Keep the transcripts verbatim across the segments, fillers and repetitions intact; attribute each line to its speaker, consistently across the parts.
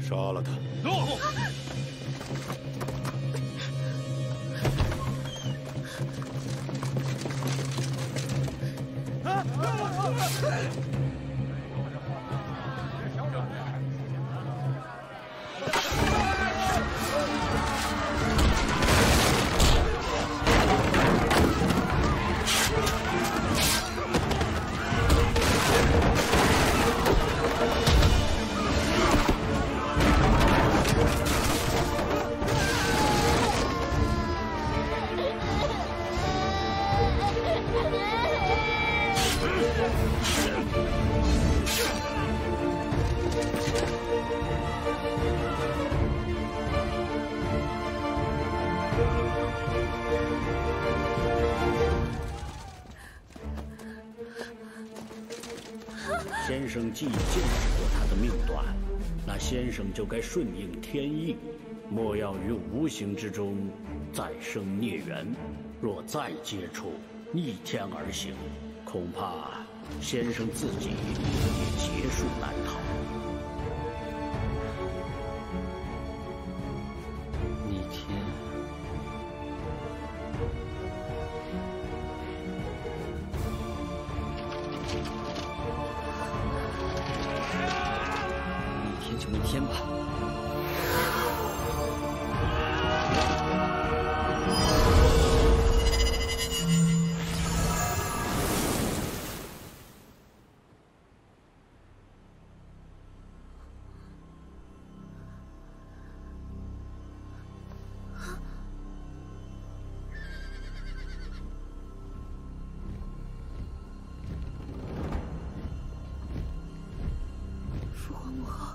Speaker 1: 杀了他！
Speaker 2: 诺。啊！
Speaker 3: 先生既见识过他的命短，那先生就该顺应天意，莫要于无形之中再生孽缘。若再接触，逆天而行，恐怕先生自己也劫数难逃。
Speaker 4: 逆天。 就逆天吧。
Speaker 5: 父皇母后。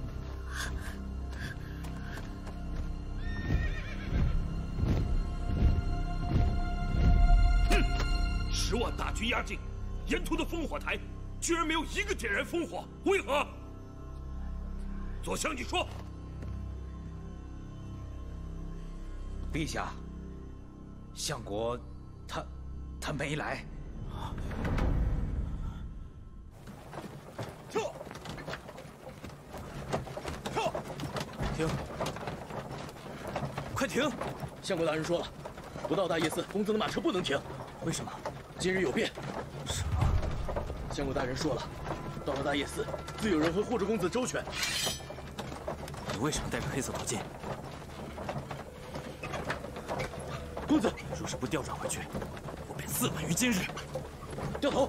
Speaker 2: 十万大军压境，沿途的烽火台居然没有一个点燃烽火，为何？左相，你说。
Speaker 6: 陛下，相国他他没来。
Speaker 2: 撤！撤！
Speaker 4: 停！快停！相国大人说了，不到大夜寺，公子的马车不能停。为什么？ 今日有变，
Speaker 6: 什么？
Speaker 4: 相国大人说了，到了大夜寺，自有人和护着公子周全。
Speaker 6: 你为什么带着黑色宝剑？
Speaker 4: 公子，
Speaker 6: 若是不调转回去，我便自刎于今日。
Speaker 4: 掉头。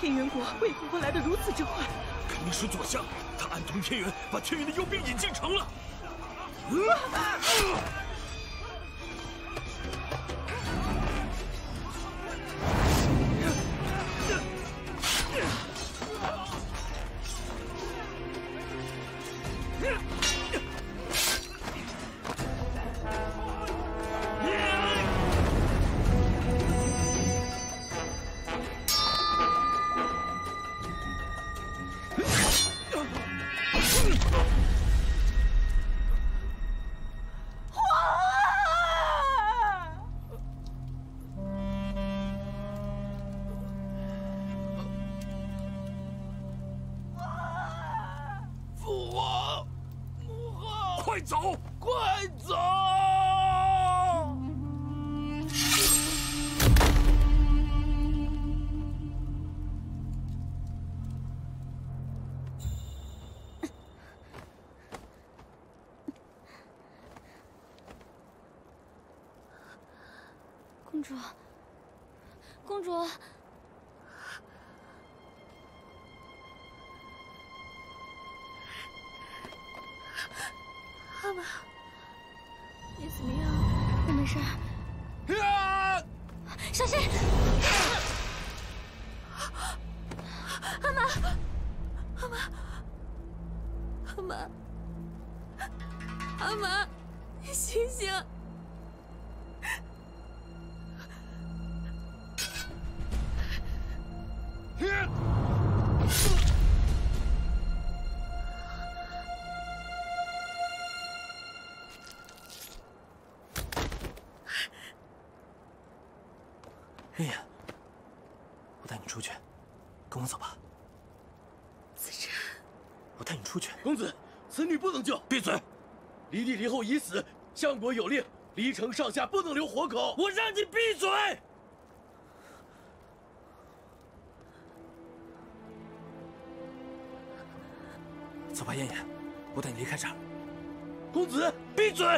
Speaker 1: 天元国为何会来得如此之快？
Speaker 2: 肯定是左相，他暗通天元，把天元的幽兵引进城了。快走！快走！
Speaker 5: 公主，公主。 阿玛，你怎么样？我没事。啊！小心！阿玛，阿玛，阿玛，阿玛，你醒醒！
Speaker 6: 燕燕，我带你出去，跟我走吧。
Speaker 5: 子辰，
Speaker 6: 我带你出去。
Speaker 4: 公子，此女不能救。
Speaker 6: 闭嘴！
Speaker 4: 离地离后已死，相国有令，离城上下不能留活口。
Speaker 6: 我让你闭嘴！走吧，燕燕，我带你离开这儿。
Speaker 4: 公子，
Speaker 6: 闭嘴！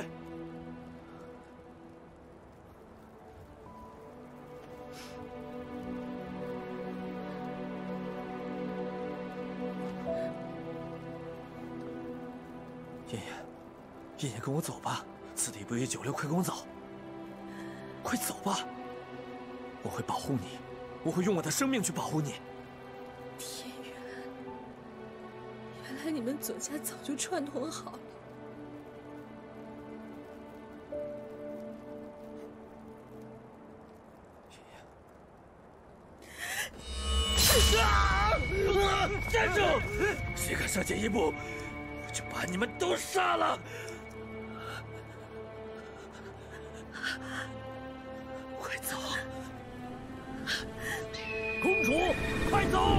Speaker 6: 燕燕，燕燕，跟我走吧，此地不宜久留，快跟我走！快走吧，我会保护你，我会用我的生命去保护你。
Speaker 1: 天元，原来你们左家早就串通好了。
Speaker 6: 燕燕，啊！站住！谁敢上前一步！ 就把你们都杀了！快走！
Speaker 2: 公主，快走！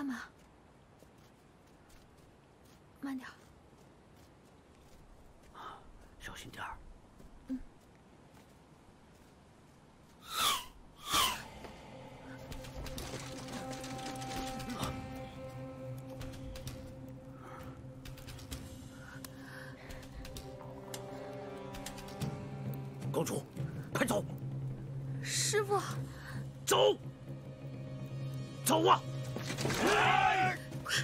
Speaker 5: 妈，慢点。
Speaker 3: 小心点儿。
Speaker 5: 嗯。
Speaker 3: 公主，快走！
Speaker 5: 师傅，
Speaker 3: 走！走啊！快！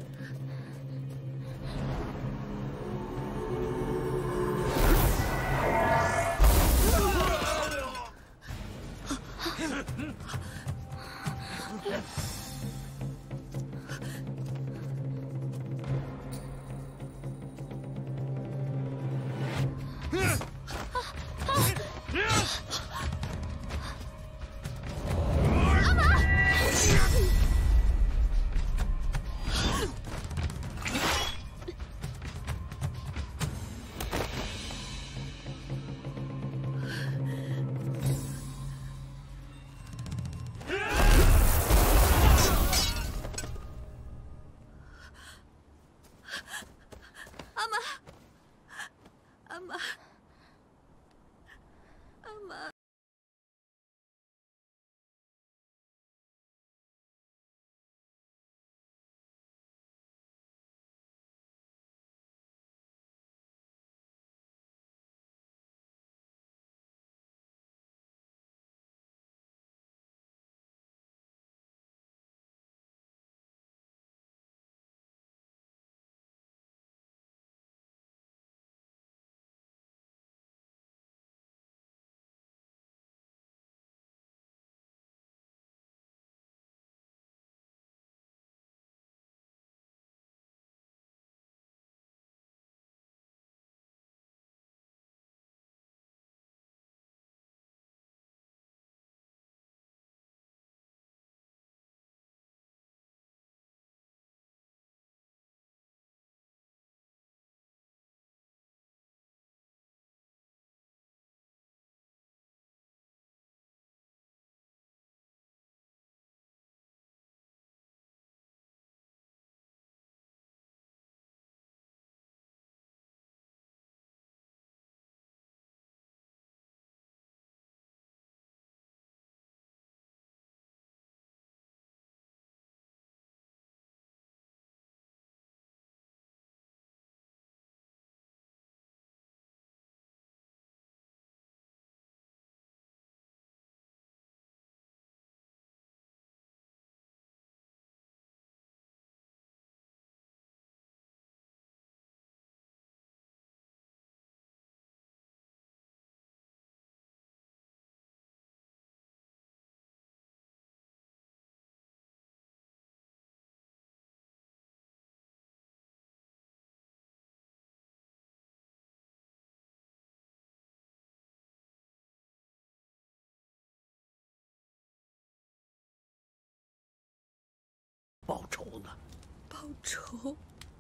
Speaker 3: 报仇呢？
Speaker 1: 报仇？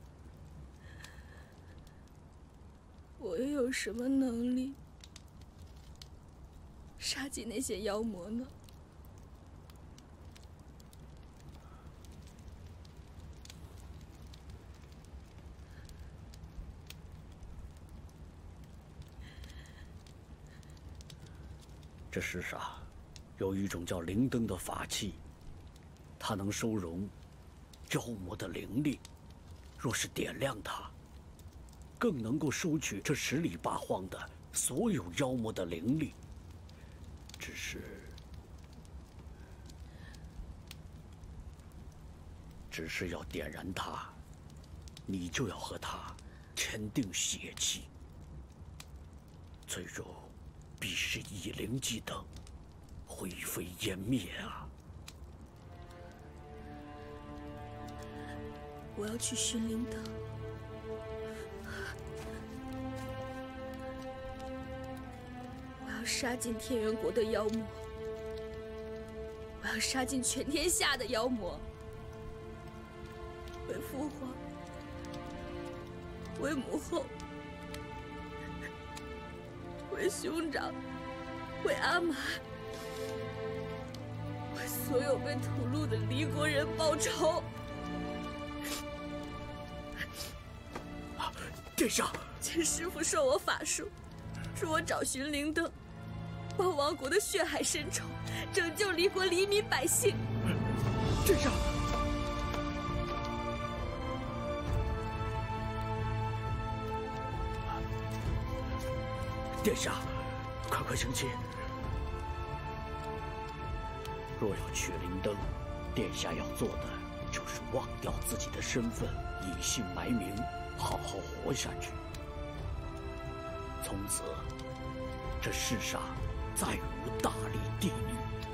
Speaker 1: 我又有什么能力杀尽那些妖魔呢？
Speaker 3: 这世上有一种叫灵灯的法器，它能收容妖魔的灵力，若是点亮它，更能够收取这十里八荒的所有妖魔的灵力。只是，只是要点燃它，你就要和它签订血契，最终必是以灵祭灯，灰飞烟灭啊！
Speaker 1: 我要去寻灵灯，我要杀尽天元国的妖魔，我要杀尽全天下的妖魔，为父皇，为母后，为兄长，为阿玛，为所有被屠戮的离国人报仇！
Speaker 3: 殿下，
Speaker 1: 请师父授我法术，助我找寻灵灯，报亡国的血海深仇，拯救离国黎民百姓。
Speaker 3: 殿下，殿下，快快行起！若要取灵灯，殿下要做的就是忘掉自己的身份，隐姓埋名，好好活下去。从此，这世上再无大力帝女。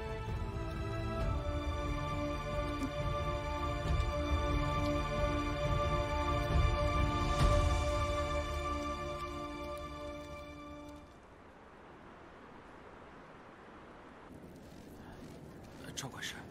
Speaker 6: 赵管事，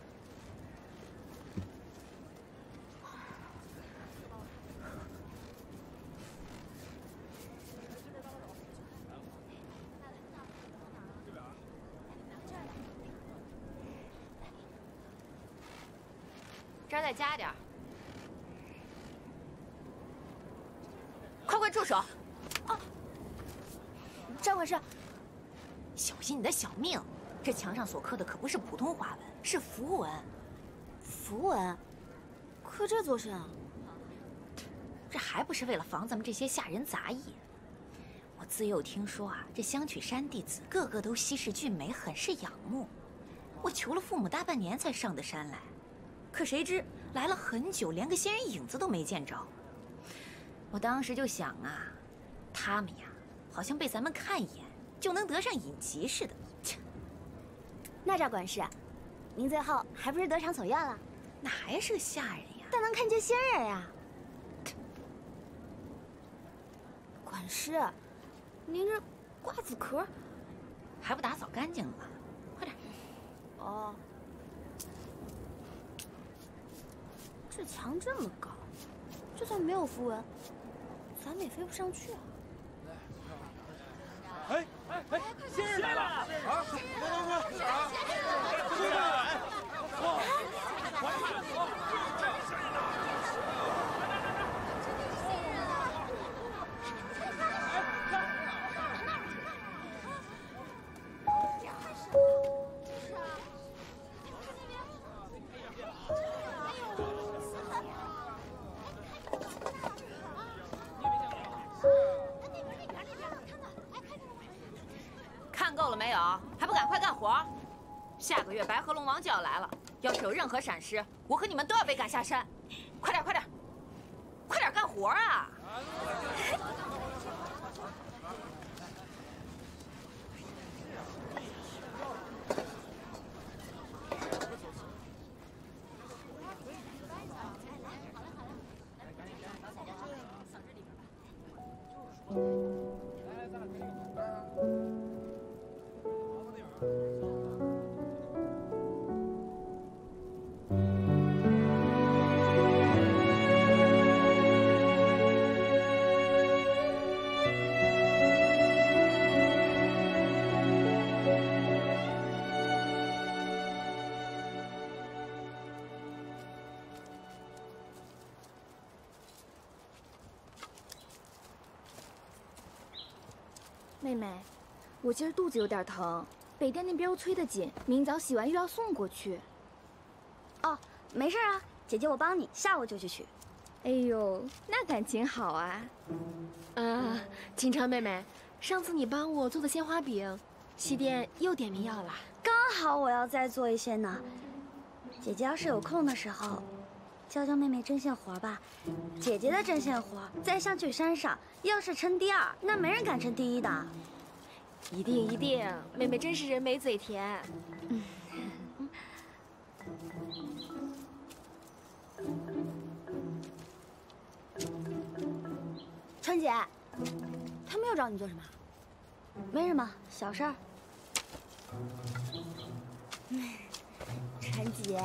Speaker 5: 这儿再加点儿，快快住手！啊，赵管事，小心你的小命！这墙上所刻的可不是普通花纹，是符文。
Speaker 7: 符文？刻这做甚啊？
Speaker 5: 这还不是为了防咱们这些下人杂役？我自幼听说啊，这香曲山弟子个个都稀世俊美，很是仰慕。我求了父母大半年才上得山来，可谁知来了很久，连个仙人影子都没见着。我当时就想啊，他们呀，好像被咱们看一眼就能得上隐疾似的。切！
Speaker 7: 那赵管事，您最后还不是得偿所愿了？
Speaker 5: 那还是个下人呀，
Speaker 7: 但能看见仙人呀。管事，您这瓜子壳
Speaker 5: 还不打扫干净了？快点！
Speaker 7: 哦，这墙这么高，就算没有符文，咱们也飞不上去啊。
Speaker 6: 哎哎哎！仙人来了！啊！快快快！哪儿啊？快快！哇！快快快！
Speaker 5: 看够了没有？还不赶快干活！下个月白河龙王就要来了，要是有任何闪失，我和你们都要被赶下山。快点，快点，快点干活啊！
Speaker 7: 妹妹，我今儿肚子有点疼，北店那边又催得紧，明早洗完又要送过去。哦，没事啊，姐姐我帮你，下午就去取。哎呦，那感情好啊！
Speaker 8: 啊，金川妹妹，上次你帮我做的鲜花饼，西店又点名要了。
Speaker 7: 刚好我要再做一些呢。姐姐要是有空的时候，教教妹妹针线活吧。姐姐的针线活在香曲山上，要是称第二，那没人敢称第一的。
Speaker 8: 一定一定，妹妹真是人美嘴甜。嗯。
Speaker 7: 川姐，他们又找你做什么？没什么，小事儿。川姐，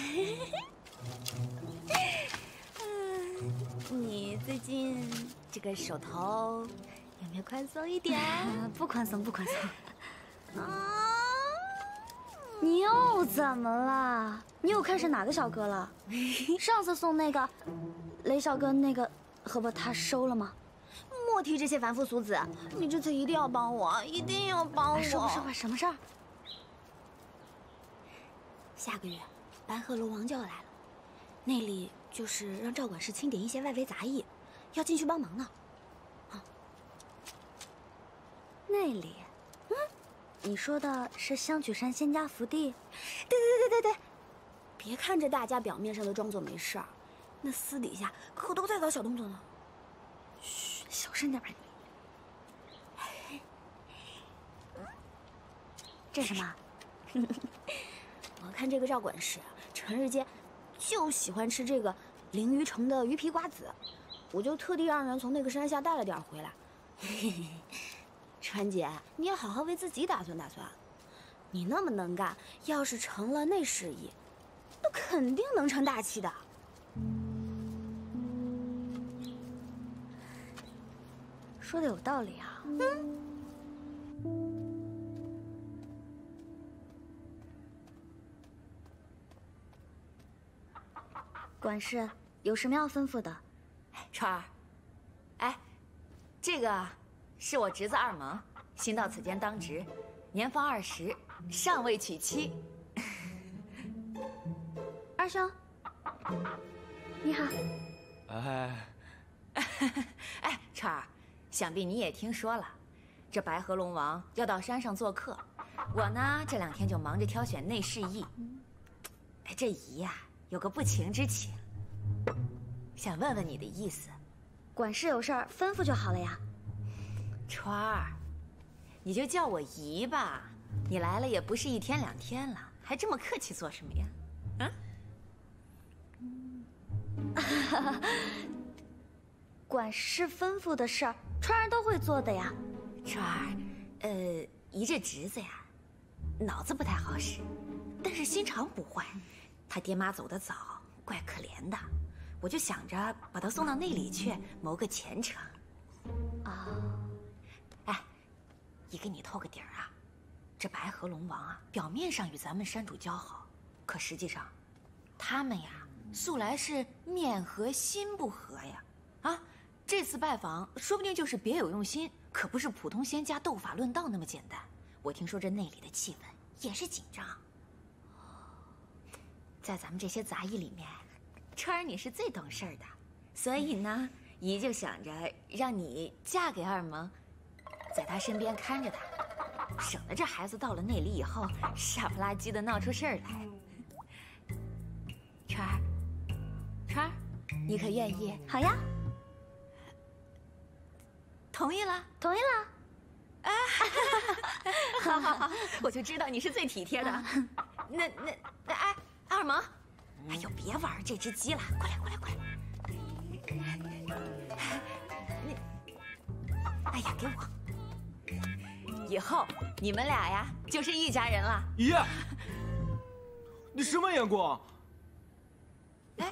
Speaker 7: 嗯，你最近这个手头有没有宽松一点？不宽松，不宽松。啊！你又怎么了？你又看上哪个小哥了？上次送那个雷小哥那个，可把他收了吗？ 莫提这些凡夫俗子，你这次一定要帮我，一定要帮我。
Speaker 5: 说吧说吧，什么事儿？
Speaker 7: 下个月，白鹤楼王就要来了，那里就是让赵管事清点一些外围杂役，要进去帮忙呢。啊，
Speaker 9: 那里，嗯，你说的是香曲山仙家福地？
Speaker 7: 对对对对对，别看着大家表面上都装作没事儿，那私底下可都在搞小动作呢。嘘，小声点吧你。
Speaker 9: 这是什么？
Speaker 7: 我看这个赵管事，成日间就喜欢吃这个鲮鱼城的鱼皮瓜子，我就特地让人从那个山下带了点回来。川姐，你也好好为自己打算打算。你那么能干，要是成了内侍役，那肯定能成大器的。
Speaker 9: 说的有道理啊。
Speaker 7: 嗯。
Speaker 9: 管事有什么要吩咐的？
Speaker 5: 川儿，哎，这个是我侄子二蒙，新到此间当值，年方二十，尚未娶妻。
Speaker 9: 二兄，你好。
Speaker 6: 哎，
Speaker 5: 哎，川儿，想必你也听说了，这白河龙王要到山上做客，我呢这两天就忙着挑选内侍役。哎，这姨呀、啊。有个不情之请，想问问你的意思。
Speaker 9: 管事有事儿吩咐就好了呀。
Speaker 5: 川儿，你就叫我姨吧。你来了也不是一天两天了，还这么客气做什么呀？
Speaker 9: 啊？管事吩咐的事儿，川儿都会做的呀。
Speaker 5: 川儿，呃，姨这侄子呀，脑子不太好使，但是心肠不坏。他爹妈走得早，怪可怜的，我就想着把他送到那里去，谋个前程。
Speaker 9: 啊，
Speaker 5: 哎，姨给你透个底儿啊，这白河龙王啊，表面上与咱们山主交好，可实际上，他们呀，素来是面和心不和呀。啊，这次拜访说不定就是别有用心，可不是普通仙家斗法论道那么简单。我听说这内里的气氛也是紧张。在咱们这些杂役里面，川儿你是最懂事儿的，所以呢，姨就想着让你嫁给二蒙，在他身边看着他，省得这孩子到了内里以后傻不拉几的闹出事儿来。川儿，川儿，你可愿意？
Speaker 9: 好呀，
Speaker 5: 同意了，
Speaker 9: 同意了。
Speaker 5: 啊，好好好，我就知道你是最体贴的。那那那哎。二蒙，哎呦，别玩这只鸡了，过来过来过来！你，哎呀，给我！以后你们俩呀，就是一家人了。
Speaker 6: 姨，你什么眼光？
Speaker 5: 哎，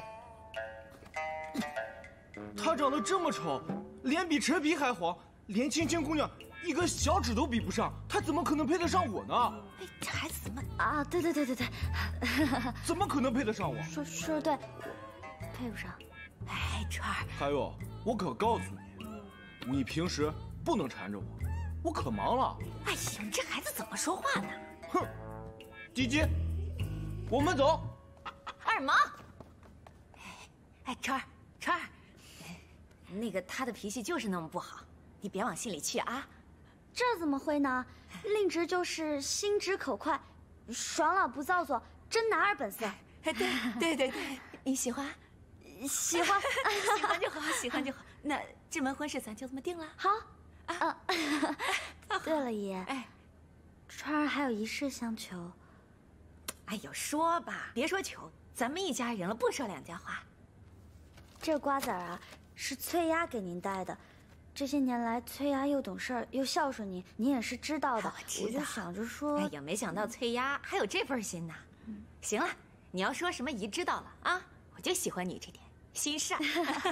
Speaker 6: 他长得这么丑，脸比陈皮还黄，连青青姑娘一根小指都比不上，他怎么可能配得上我呢？
Speaker 5: 哎，这孩子怎么
Speaker 9: 啊？对对对对对，
Speaker 6: 怎么可能配得上我？
Speaker 9: 说说的对，配不上。
Speaker 5: 哎，川儿，
Speaker 6: 还有，我可告诉你，你平时不能缠着我，我可忙了。
Speaker 5: 哎呀，你这孩子怎么说话呢？
Speaker 6: 哼，吉吉，我们走。
Speaker 5: 二蒙，哎哎，川儿川儿，那个他的脾气就是那么不好，你别往心里去啊。
Speaker 9: 这怎么会呢？令侄就是心直口快，爽朗不造作，真男儿本色。
Speaker 5: 对对对对，你喜欢？
Speaker 9: 喜欢，
Speaker 5: 喜欢就好，喜欢就好。那这门婚事咱就这么定了。
Speaker 9: 好，啊。对了，姨，哎，川儿还有一事相求。
Speaker 5: 哎呦，说吧，别说求，咱们一家人了，不说两家话。
Speaker 9: 这瓜子儿啊，是翠丫给您带的。这些年来，翠丫又懂事儿又孝顺您，您也是知道的。
Speaker 5: 我知道，
Speaker 9: 我就想着说，
Speaker 5: 哎呀，没想到翠丫还有这份心呐。嗯、行了，你要说什么姨知道了啊，我就喜欢你这点心善。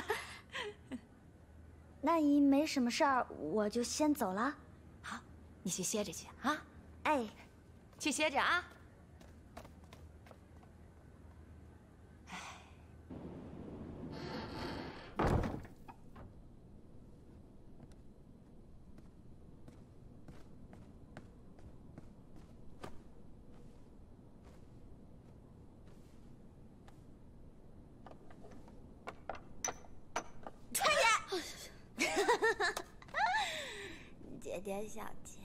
Speaker 9: 那姨没什么事儿，我就先走了。
Speaker 5: 好，你去歇着去啊。
Speaker 9: 哎，
Speaker 5: 去歇着啊。哎。 ，
Speaker 7: 借点小钱。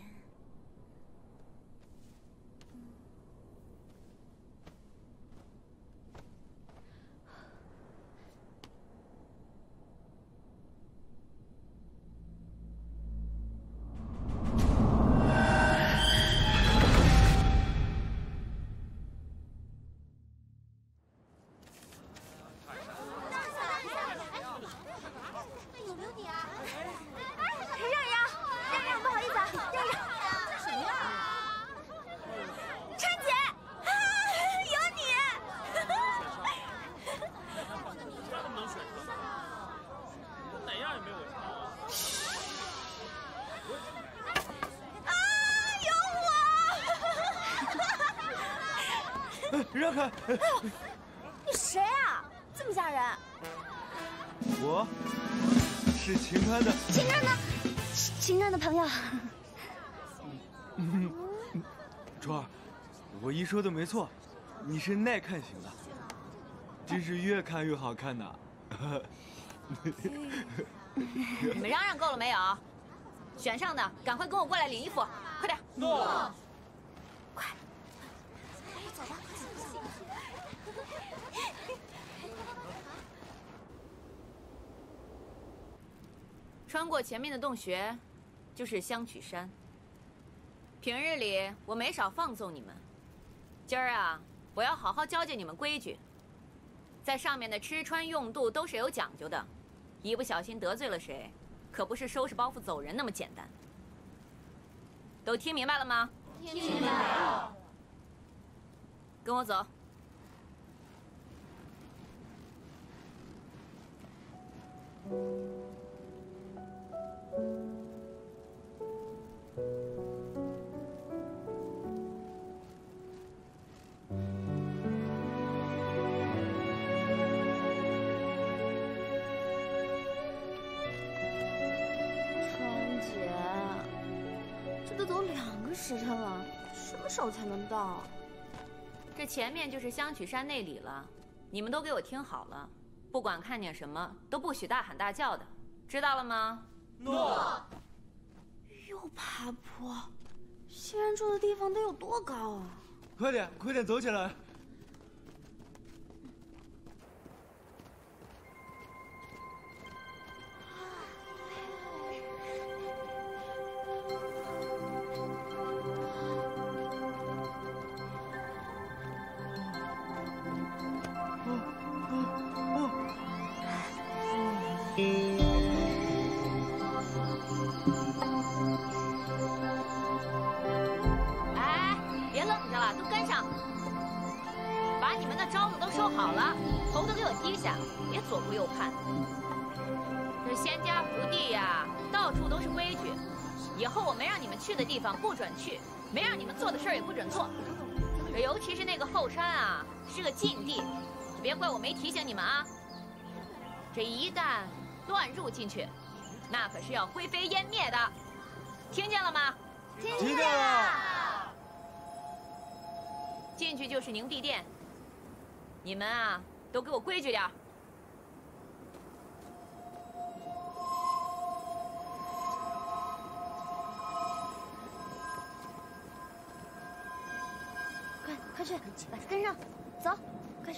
Speaker 6: 让开！
Speaker 7: 哎呦，你谁啊？这么吓人！
Speaker 6: 我是秦川的。
Speaker 9: 秦川呢？秦川的朋友。
Speaker 6: 嗯，川儿，我姨说的没错，你是耐看型的，真是越看越好看呐。
Speaker 5: 你们嚷嚷够了没有？选上的赶快跟我过来领衣服，快点！
Speaker 2: 诺。
Speaker 5: 快！
Speaker 7: 走吧。
Speaker 5: 穿过前面的洞穴，就是香曲山。平日里我没少放纵你们，今儿啊，我要好好教教你们规矩。在上面的吃穿用度都是有讲究的，一不小心得罪了谁，可不是收拾包袱走人那么简单。都听明白了吗？
Speaker 7: 听明白了。
Speaker 5: 跟我走。
Speaker 7: 时辰了，什么时候才能到？
Speaker 5: 这前面就是香曲山内里了，你们都给我听好了，不管看见什么都不许大喊大叫的，知道了吗？
Speaker 2: 诺。
Speaker 7: 又爬坡，西人住的地方得有多高啊？
Speaker 6: 快点，快点走起来！
Speaker 5: 哎，别愣着了，都跟上！把你们的招子都收好了，头都给我低下，别左顾右盼。这仙家福地呀，到处都是规矩，以后我没让你们去的地方不准去，没让你们做的事儿也不准做。这尤其是那个后山啊，是个禁地，别怪我没提醒你们啊。这一旦乱入进去，那可是要灰飞烟灭的，听见了吗？
Speaker 7: 听
Speaker 6: 见了。
Speaker 5: 进去就是凝碧殿，你们啊，都给我规矩点儿。
Speaker 9: 快快去，来跟上，走，快去。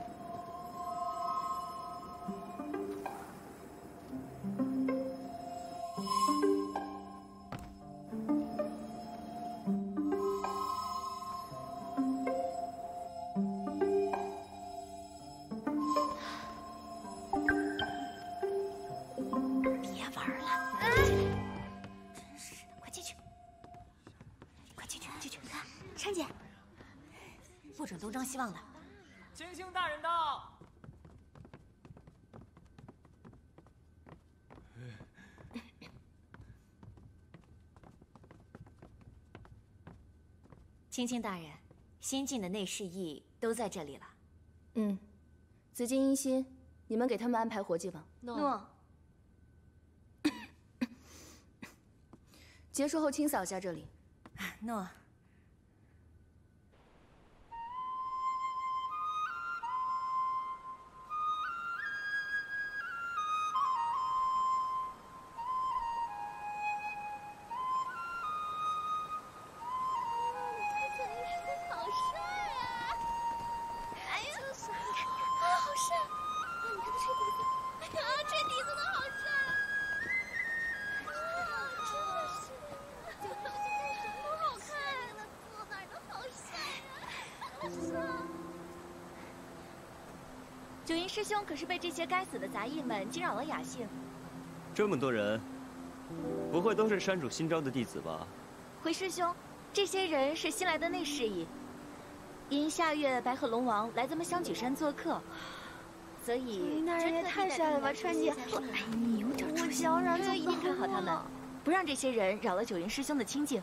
Speaker 5: 东张西望的。
Speaker 10: 青青大人到。
Speaker 5: 青青大人，新进的内侍役都在这里了。
Speaker 8: 嗯，紫金、阴心，你们给他们安排活计吧。
Speaker 9: 诺。
Speaker 8: 结束后清扫一下这里。
Speaker 5: 诺。
Speaker 7: 九阴师兄可是被这些该死的杂役们惊扰了雅兴。
Speaker 11: 这么多人，不会都是山主新招的弟子吧？
Speaker 7: 回师兄，这些人是新来的内侍役，因下月白鹤龙王来咱们香举山做客，所以
Speaker 9: 那人也太帅了吧，川姐！
Speaker 7: 哎，你有点出息，
Speaker 9: 我想让
Speaker 7: 就一定看好他们，不让这些人扰了九云师兄的清静。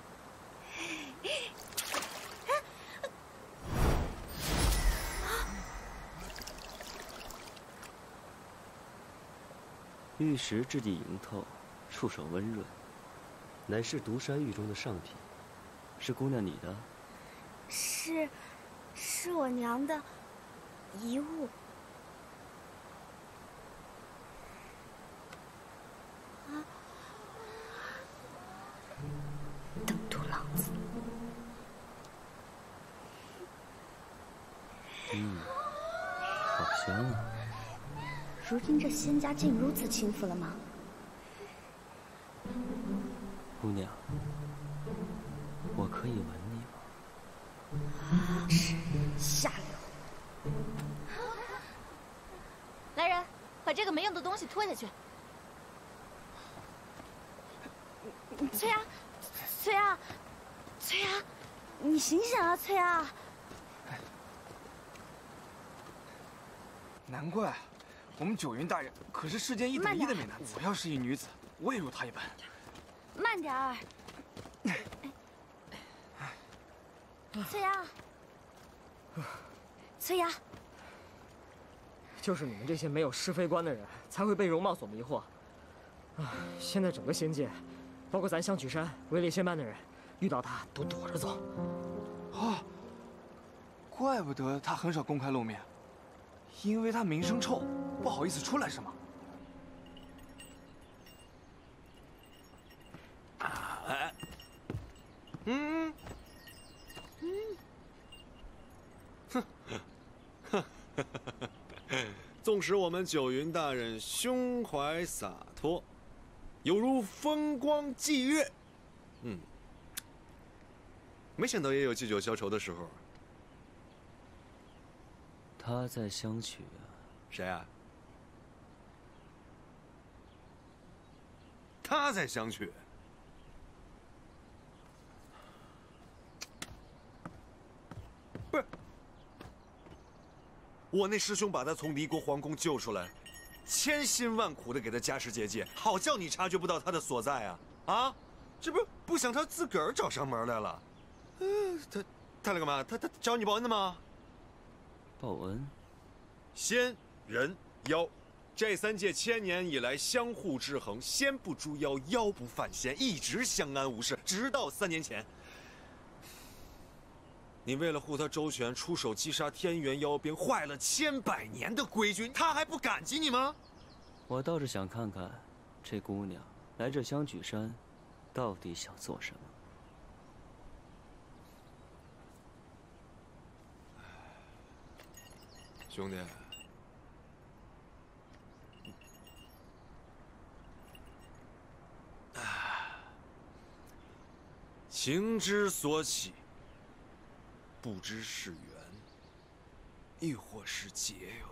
Speaker 11: 玉石质地莹透，触手温润，乃是独山玉中的上品。是姑娘你的？
Speaker 9: 是，是我娘的遗物。啊！
Speaker 5: 登徒狼子。
Speaker 11: 嗯，好香啊。
Speaker 9: 如今这仙家竟如此轻浮了吗？
Speaker 11: 姑娘，我可以吻你吗？
Speaker 9: 下流！
Speaker 7: 来人，把这个没用的东西拖下去。
Speaker 9: 翠丫，翠丫，翠丫，你醒醒啊，翠丫！
Speaker 6: 难怪。我们九云大人可是世间一等一的美男子，我要是一女子，我也如他一般。
Speaker 9: 慢点儿，翠丫，翠丫，
Speaker 10: 就是你们这些没有是非观的人，才会被容貌所迷惑。啊，现在整个仙界，包括咱香曲山位列仙班的人，遇到他都躲着走。
Speaker 6: 哦，怪不得他很少公开露面，因为他名声臭。不好意思出来是吗？
Speaker 11: 哎，嗯，
Speaker 12: 嗯，哼，哼，纵使我们九云大人胸怀洒脱，犹如风光霁月，嗯，没想到也有借酒消愁的时候。
Speaker 11: 他在相曲啊？
Speaker 12: 谁啊？他在相曲。不是，我那师兄把他从离国皇宫救出来，千辛万苦的给他加持结界，好叫你察觉不到他的所在啊！啊，这不不想他自个儿找上门来了？嗯、呃，他他来干嘛？他他找你报恩的吗？
Speaker 11: 报恩？
Speaker 12: 仙人妖。这三界千年以来相互制衡，仙不诛妖，妖不犯仙，一直相安无事，直到三年前，你为了护他周全，出手击杀天元妖兵，坏了千百年的规矩，他还不感激你吗？
Speaker 11: 我倒是想看看，这姑娘来这香举山，到底想做什么？
Speaker 12: 兄弟。情之所起，不知是缘，亦或是劫哟。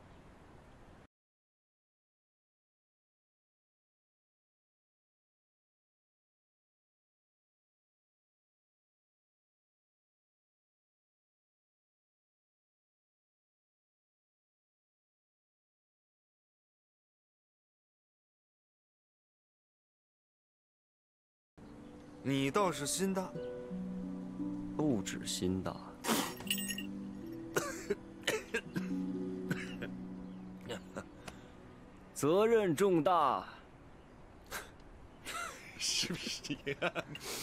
Speaker 12: 你倒是心大，
Speaker 11: 不止心大，责任重大，
Speaker 12: 是不是呀？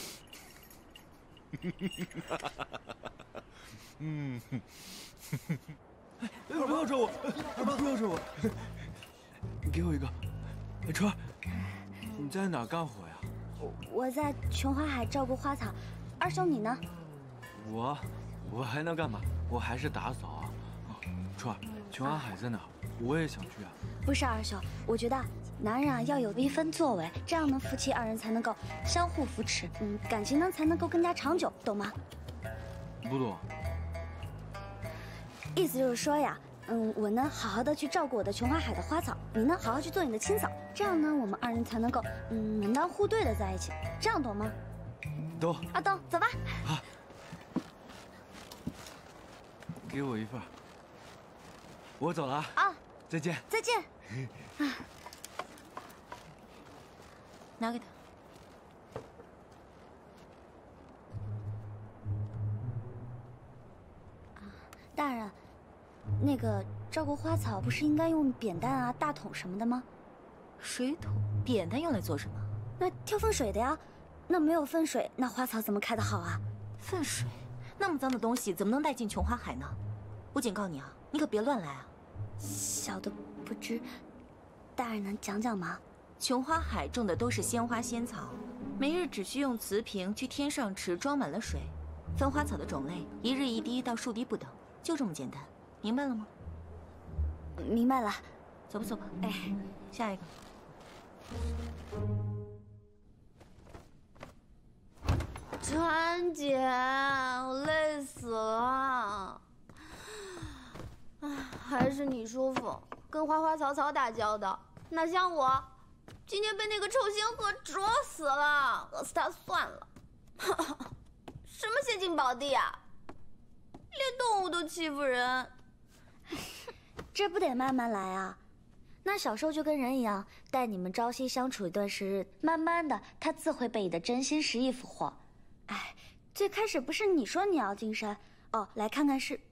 Speaker 12: 嗯，
Speaker 6: 哎，不要追我，不要追我，你给我一个，哎，川，你在哪干活呀？
Speaker 9: 我在琼花海照顾花草，二兄你呢？
Speaker 6: 我，我还能干嘛？我还是打扫啊。川，琼花海在哪？我也想去啊。
Speaker 9: 不是二兄，我觉得男人啊要有一分作为，这样呢夫妻二人才能够相互扶持，嗯，感情呢才能够更加长久，懂吗？
Speaker 6: 不懂。
Speaker 9: 意思就是说呀， 嗯，我呢好好的去照顾我的琼花海的花草，你呢好好去做你的清扫，这样呢我们二人才能够嗯门当户对的在一起，这样懂吗？
Speaker 6: 懂。
Speaker 9: 阿东，走吧。
Speaker 6: 好。给我一份。我走了啊。
Speaker 9: 啊。
Speaker 6: 再见。
Speaker 9: 再见。啊。
Speaker 5: 拿给他。
Speaker 9: 大人，那个照顾花草不是应该用扁担啊、大桶什么的吗？
Speaker 5: 水桶、扁担用来做什么？
Speaker 9: 那挑粪水的呀。那没有粪水，那花草怎么开得好啊？
Speaker 5: 粪水，那么脏的东西怎么能带进琼花海呢？我警告你啊，你可别乱来啊！
Speaker 9: 小的不知，大人能讲讲吗？
Speaker 5: 琼花海种的都是鲜花仙草，每日只需用瓷瓶去天上池装满了水，分花草的种类一日一滴到数滴不等，就这么简单，明白了吗？
Speaker 9: 明白了，
Speaker 5: 走吧走吧。哎，下一个。
Speaker 7: 川姐，我累死了。唉，还是你舒服，跟花花草草打交道。哪像我，今天被那个臭仙鹤啄死了，饿死他算了。什么仙境宝地啊，连动物都欺负人。
Speaker 9: 这不得慢慢来啊。那小兽就跟人一样，待你们朝夕相处一段时日，慢慢的，它自会被你的真心实意俘获。哎，最开始不是你说你要进山哦？来看看是